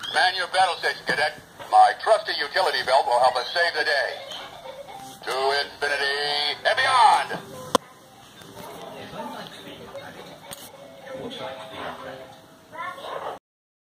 Man your battle station, cadet. My trusty utility belt will help us save the day. To infinity and beyond!